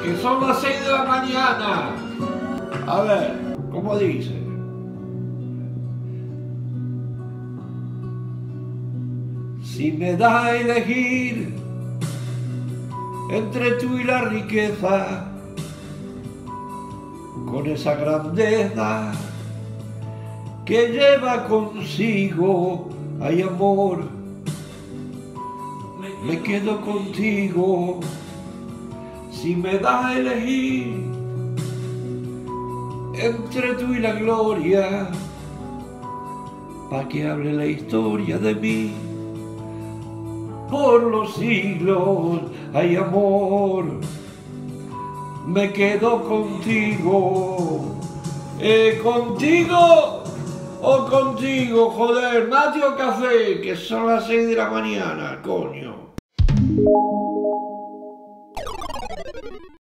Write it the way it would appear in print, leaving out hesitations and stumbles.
que son las 6 de la mañana. A ver, ¿cómo dice? Si me da a elegir entre tú y la riqueza, con esa grandeza que lleva consigo, hay amor, me quedo contigo. Si me da a elegir entre tú y la gloria, pa' que hable la historia de mí, por los siglos hay amor, me quedo contigo. ¿Contigo o contigo? Joder, mate o café, que son las 6 de la mañana, coño.